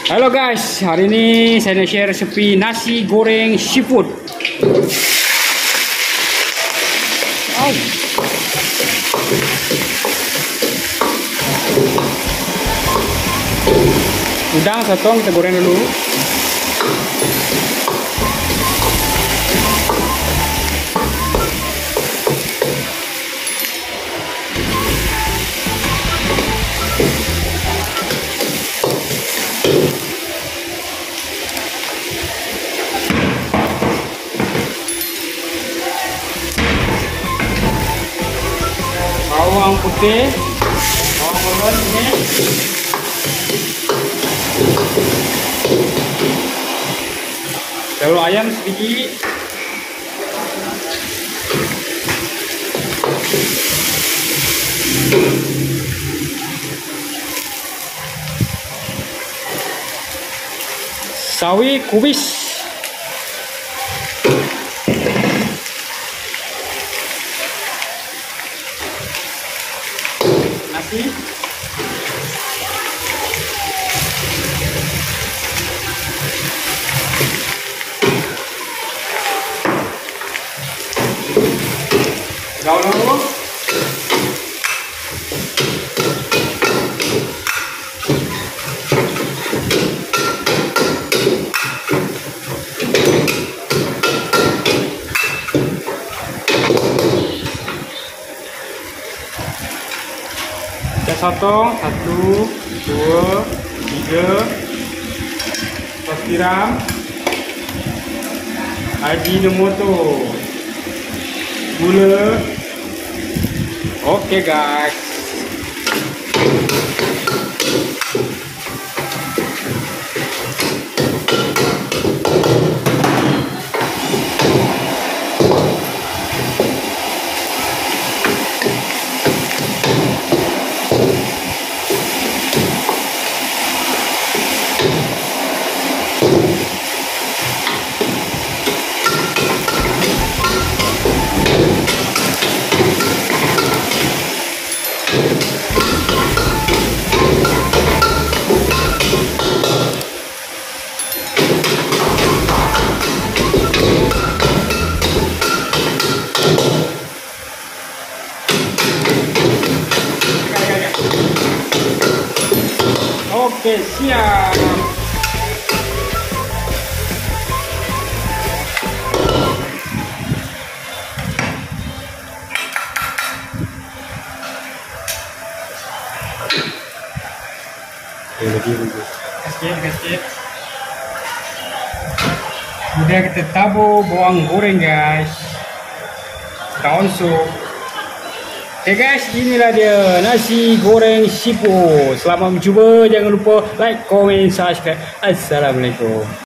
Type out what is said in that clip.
Halo guys, hari ini saya nak share resepi nasi goreng seafood. Udang sotong kita goreng dulu. Bawang putih, bawang merah ini, telur ayam sedikit, sawi kubis, nasi, gaul dulu, sotong 1, 2, 3, sos tiram, ajinomoto, gula. Oke guys, oke siap. Kasih. Kemudian kita tabur bawang goreng guys, daun sup. Oke guys, inilah dia nasi goreng seafood. Selamat mencuba, jangan lupa like, komen, subscribe. Assalamualaikum.